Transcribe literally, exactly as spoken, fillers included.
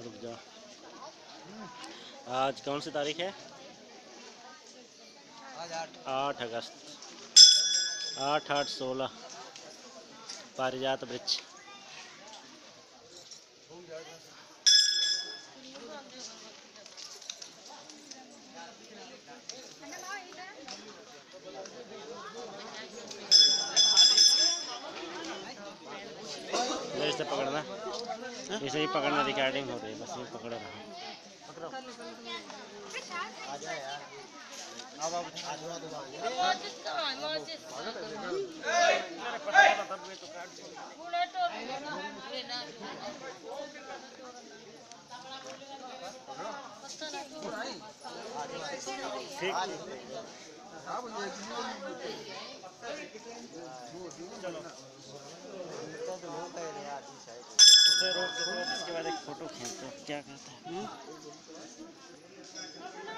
रुक जाओ। आज कौन सी तारीख है? आठ अगस्त। आठ आठ सोलह। पारिजात वृक्ष। इसे पकड़ना, इसे ही पकड़ना, रिकॉर्डिंग हो रही है, बस ये पकड़ रहा हूँ। ठीक चलो उसे रोक दो, इसके बाद एक फोटो खींचते हैं, क्या कहते हैं।